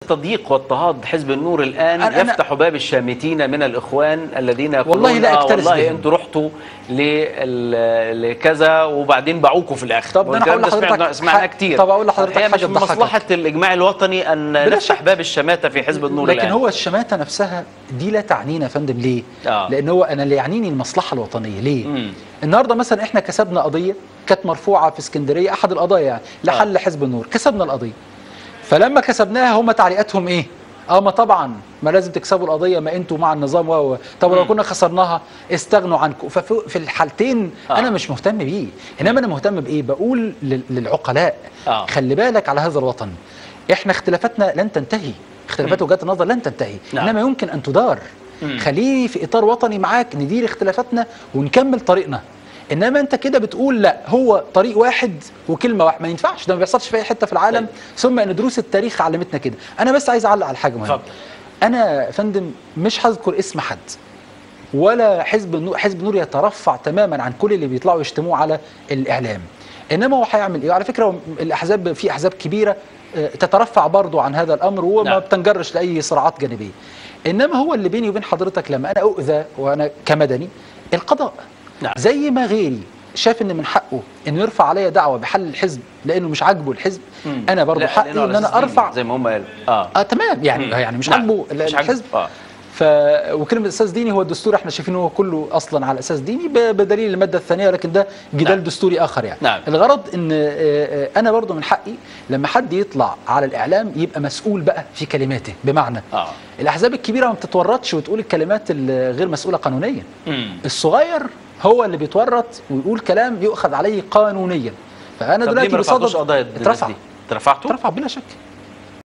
تضييق واضطهاد حزب النور الآن يفتح باب الشامتين من الإخوان الذين يقولون والله لا اكترث والله أنتوا رحتوا لكذا وبعدين باعوكوا في الآخر. طب أنا هقول لحضرتك سمعنا كتير. طب أقول لحضرتك حاجة مش من مصلحة الإجماع الوطني أن نفتح باب الشماتة في حزب النور لكن الآن. هو الشماتة نفسها دي لا تعنينا يا فندم. ليه؟ لأن هو أنا اللي يعنيني المصلحة الوطنية. ليه؟ النهارده مثلا احنا كسبنا قضية كانت مرفوعة في اسكندرية، أحد القضايا يعني لحل حزب النور، كسبنا القضية. فلما كسبناها هم تعليقاتهم ايه؟ ما طبعا ما لازم تكسبوا القضيه، ما انتوا مع النظام طب لو كنا خسرناها استغنوا عنكم. ففي الحالتين انا مش مهتم بيه، انما انا مهتم بايه؟ بقول للعقلاء خلي بالك على هذا الوطن، احنا اختلافاتنا لن تنتهي، اختلافات وجهات النظر لن تنتهي، انما يمكن ان تدار. خليني في اطار وطني معاك ندير اختلافاتنا ونكمل طريقنا. انما انت كده بتقول لا هو طريق واحد وكلمه واحده، ما ينفعش، ده ما بيحصلش في اي حته في العالم. ثم ان دروس التاريخ علمتنا كده. انا بس عايز اعلق على حاجه مهمه. انا يا فندم مش هذكر اسم حد ولا حزب النور. حزب النور يترفع تماما عن كل اللي بيطلعوا يشتموه على الاعلام، انما هو هيعمل ايه؟ وعلى فكره الاحزاب في احزاب كبيره تترفع برضه عن هذا الامر وما بتنجرش لاي صراعات جانبيه. انما هو اللي بيني وبين حضرتك لما انا اؤذى وانا كمدني القضاء. زي ما غيري شاف ان من حقه انه يرفع عليا دعوه بحل الحزب لانه مش عاجبه الحزب، انا برضه حقي ان انا ارفع زي ما هم قالوا. تمام يعني مش عاجبه الحزب. وكلمه اساس ديني هو الدستور، احنا شايفين هو كله اصلا على اساس ديني بدليل الماده الثانيه، لكن ده جدال دستوري اخر يعني. الغرض ان انا برضه من حقي لما حد يطلع على الاعلام يبقى مسؤول بقى في كلماته، بمعنى الاحزاب الكبيره ما بتتورطش وتقول الكلمات الغير مسؤوله قانونيا. الصغير هو اللي بيتورط ويقول كلام يؤخذ عليه قانونيا. فانا دلوقتي بصدد قضايا اترفع بلا شك.